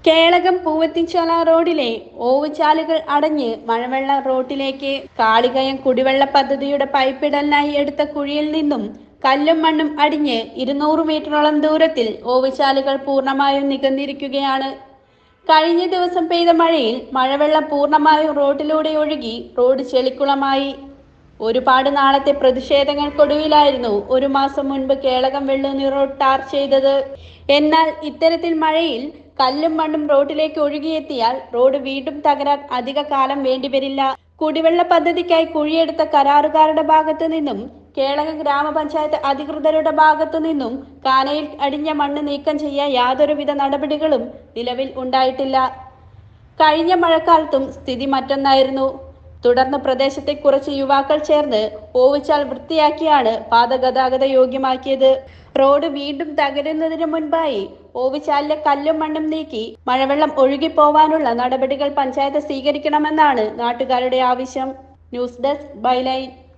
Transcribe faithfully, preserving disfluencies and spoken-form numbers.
കേളകം പൂവത്തിൻചോല റോഡിലെ ഓവുചാലുകൾ അടഞ്ഞ് മഴവെള്ള റോഡിലേക്ക്. കാളികയം കുടിവെള്ള പദ്ധതിയുടെ പൈപ്പിടലിനായി എടുത്ത കുഴിയിൽ നിന്നും കല്ലും മണ്ണും അടിഞ്ഞ് ഇരുന്നൂറ് മീറ്ററോളം ദൂരത്തിൽ ഓവുചാലുകൾ പൂർണ്ണമായും നികന്നിരിക്കുകയാണ്. കഴിഞ്ഞ ദിവസം പെയ്ത മഴയിൽ മഴവെള്ളം പൂർണ്ണമായും റോഡിലൂടെ ഒഴുകി റോഡ് ചെളിക്കുളമായി. ഒരുപാട് നാളത്തെ പ്രതിഷേധങ്ങൾക്കൊടുവിലായിരുന്നു ഒരു മാസം മുൻപ് കേളകം വെള്ളൂന്നി റോഡ് ടാർ ചെയ്തത്. എന്നാൽ ഇത്തരത്തിൽ മഴയിൽ കല്ലും മണ്ണും റോഡിലേക്ക് ഒഴുകിയെത്തിയാൽ റോഡ് വീണ്ടും തകരാൻ അധിക കാലം വേണ്ടിവരില്ല. കുടിവെള്ള പദ്ധതിക്കായി കുഴിയെടുത്ത കരാറുകാരുടെ ഭാഗത്തു നിന്നും കേളകം ഗ്രാമപഞ്ചായത്ത് അധികൃതരുടെ ഭാഗത്തു നിന്നും കാനയിൽ അടിഞ്ഞ മണ്ണ് നീക്കം ചെയ്യാൻ യാതൊരുവിധ നടപടികളും നിലവിൽ ഉണ്ടായിട്ടില്ല. കഴിഞ്ഞ മഴക്കാലത്തും സ്ഥിതി മറ്റൊന്നായിരുന്നു. തുടർന്ന് പ്രദേശത്തെ കുറച്ച് യുവാക്കൾ ചേർന്ന് ഓവുചാൽ വൃത്തിയാക്കിയാണ് പാത ഗതാഗത യോഗ്യമാക്കിയത്. റോഡ് വീണ്ടും തകരുന്നതിന് മുൻപായി ഓവുചാലിലെ കല്ലും മണ്ണും നീക്കി മഴവെള്ളം ഒഴുകിപ്പോവാനുള്ള നടപടികൾ പഞ്ചായത്ത് സ്വീകരിക്കണമെന്നാണ് നാട്ടുകാരുടെ ആവശ്യം. News desk byline.